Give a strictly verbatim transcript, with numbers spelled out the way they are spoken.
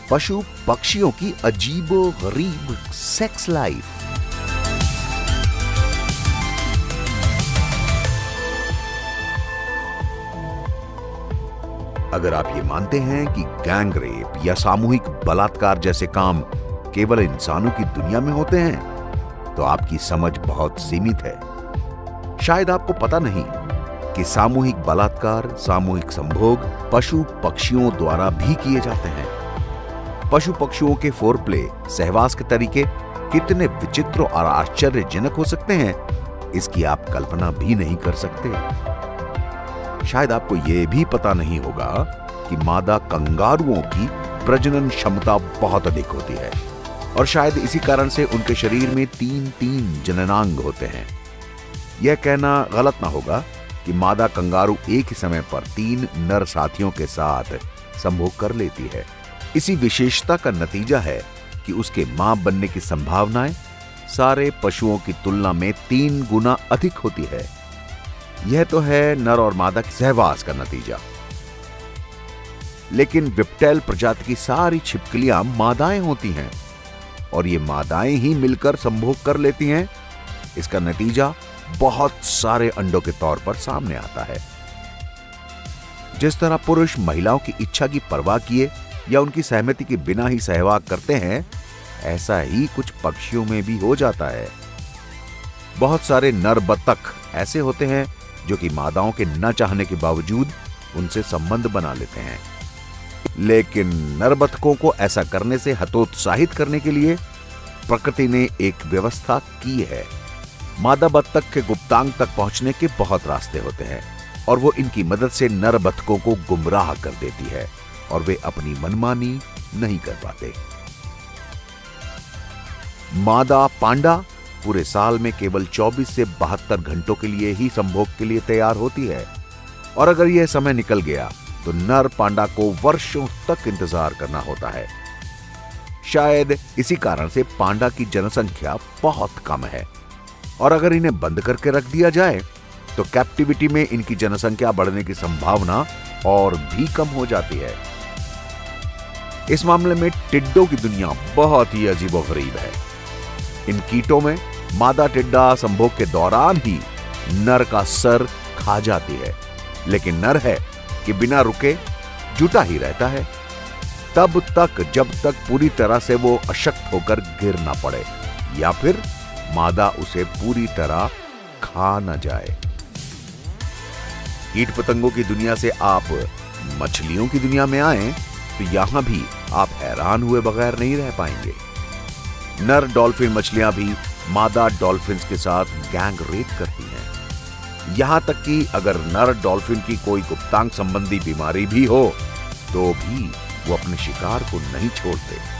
पशु पक्षियों की अजीबो गरीब सेक्स लाइफ। अगर आप ये मानते हैं कि गैंग रेप या सामूहिक बलात्कार जैसे काम केवल इंसानों की दुनिया में होते हैं, तो आपकी समझ बहुत सीमित है। शायद आपको पता नहीं कि सामूहिक बलात्कार, सामूहिक संभोग पशु पक्षियों द्वारा भी किए जाते हैं। पशु पक्षियों के फोरप्ले, सहवास के तरीके कितने विचित्र और आश्चर्यजनक हो सकते हैं, इसकी आप कल्पना भी नहीं कर सकते। शायद आपको यह भी पता नहीं होगा कि मादा कंगारुओं की प्रजनन क्षमता बहुत अधिक होती है और शायद इसी कारण से उनके शरीर में तीन तीन जननांग होते हैं। यह कहना गलत ना होगा कि मादा कंगारू एक ही समय पर तीन नर साथियों के साथ संभोग कर लेती है। इसी विशेषता का नतीजा है कि उसके मां बनने की संभावनाएं सारे पशुओं की तुलना में तीन गुना अधिक होती है। यह तो है नर और मादा के सहवास का नतीजा। लेकिन विप्टेल प्रजाति की सारी छिपकलियां मादाएं होती हैं और ये मादाएं ही मिलकर संभोग कर लेती हैं। इसका नतीजा बहुत सारे अंडों के तौर पर सामने आता है। जिस तरह पुरुष महिलाओं की इच्छा की परवाह किए या उनकी सहमति के बिना ही सहवाग करते हैं, ऐसा ही कुछ पक्षियों में भी हो जाता है। बहुत सारे नर बत्तख ऐसे होते हैं जो कि मादाओं के न चाहने के बावजूद उनसे संबंध बना लेते हैं। लेकिन नर बत्तखों को ऐसा करने से हतोत्साहित करने के लिए प्रकृति ने एक व्यवस्था की है। मादा बत्तख के गुप्तांग तक पहुंचने के बहुत रास्ते होते हैं और वो इनकी मदद से नर बत्तखों को गुमराह कर देती है और वे अपनी मनमानी नहीं कर पाते। मादा पांडा पूरे साल में केवल चौबीस से बहत्तर घंटों के लिए ही संभोग के लिए तैयार होती है और अगर यह समय निकल गया तो नर पांडा को वर्षों तक इंतजार करना होता है। शायद इसी कारण से पांडा की जनसंख्या बहुत कम है और अगर इन्हें बंद करके रख दिया जाए तो कैप्टिविटी में इनकी जनसंख्या बढ़ने की संभावना और भी कम हो जाती है। इस मामले में टिड्डों की दुनिया बहुत ही अजीबोगरीब है। इन कीटों में मादा टिड्डा संभोग के दौरान ही नर का सर खा जाती है, लेकिन नर है कि बिना रुके जुटा ही रहता है तब तक जब तक पूरी तरह से वो अशक्त होकर गिर ना पड़े या फिर मादा उसे पूरी तरह खा न जाए। कीट पतंगों की दुनिया से आप मछलियों की दुनिया में आए तो यहां भी आप हैरान हुए बगैर नहीं रह पाएंगे। नर डॉल्फिन मछलियां भी मादा डॉल्फिन्स के साथ गैंग रेप करती हैं। यहां तक कि अगर नर डॉल्फिन की कोई गुप्तांग संबंधी बीमारी भी हो तो भी वो अपने शिकार को नहीं छोड़ते।